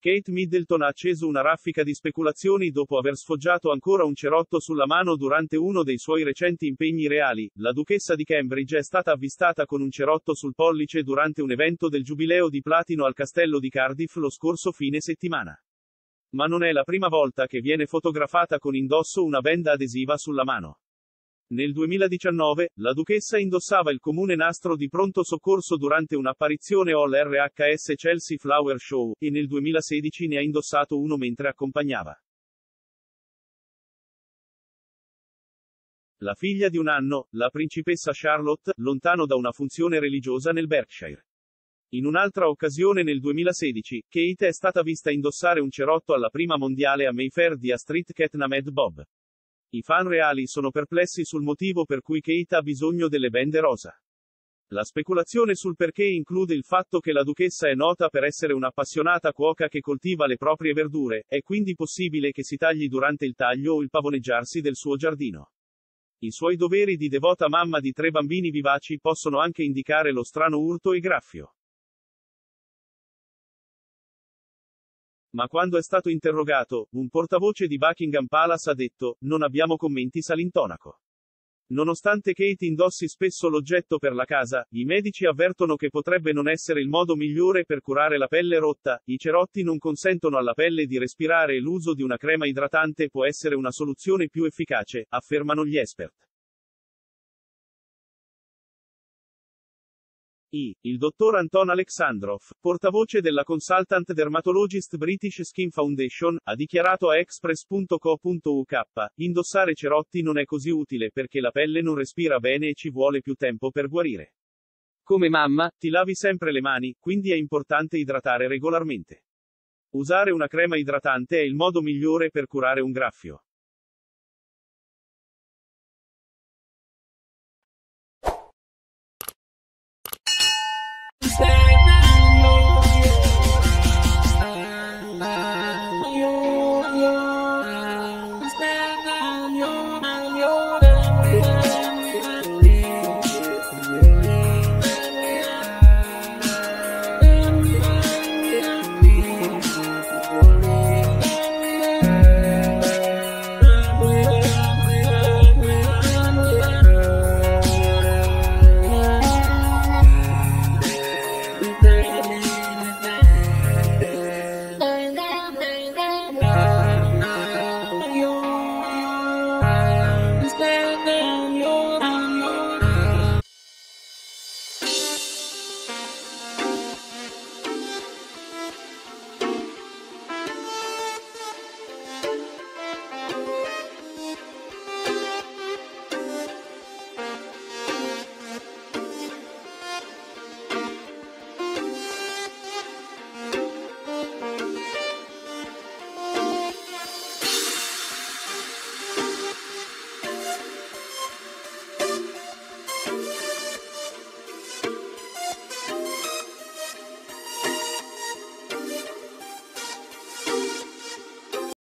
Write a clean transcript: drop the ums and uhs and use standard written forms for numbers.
Kate Middleton ha acceso una raffica di speculazioni dopo aver sfoggiato ancora un cerotto sulla mano durante uno dei suoi recenti impegni reali. La duchessa di Cambridge è stata avvistata con un cerotto sul pollice durante un evento del Giubileo di Platino al castello di Cardiff lo scorso fine settimana. Ma non è la prima volta che viene fotografata con indosso una benda adesiva sulla mano. Nel 2019, la duchessa indossava il comune nastro di pronto soccorso durante un'apparizione all RHS Chelsea Flower Show, e nel 2016 ne ha indossato uno mentre accompagnava la figlia di un anno, la principessa Charlotte, lontano da una funzione religiosa nel Berkshire. In un'altra occasione nel 2016, Kate è stata vista indossare un cerotto alla prima mondiale a Mayfair di A Street Cat Named Bob. I fan reali sono perplessi sul motivo per cui Kate ha bisogno delle bende rosa. La speculazione sul perché include il fatto che la duchessa è nota per essere un'appassionata cuoca che coltiva le proprie verdure, è quindi possibile che si tagli durante il taglio o il pavoneggiarsi del suo giardino. I suoi doveri di devota mamma di 3 bambini vivaci possono anche indicare lo strano urto e graffio. Ma quando è stato interrogato, un portavoce di Buckingham Palace ha detto: "Non abbiamo commenti all'intonaco". Nonostante Kate indossi spesso l'oggetto per la casa, i medici avvertono che potrebbe non essere il modo migliore per curare la pelle rotta. I cerotti non consentono alla pelle di respirare e l'uso di una crema idratante può essere una soluzione più efficace, affermano gli expert. Il dottor Anton Alexandrov, portavoce della Consultant Dermatologist British Skin Foundation, ha dichiarato a Express.co.uk: "Indossare cerotti non è così utile perché la pelle non respira bene e ci vuole più tempo per guarire. Come mamma, ti lavi sempre le mani, quindi è importante idratare regolarmente. Usare una crema idratante è il modo migliore per curare un graffio.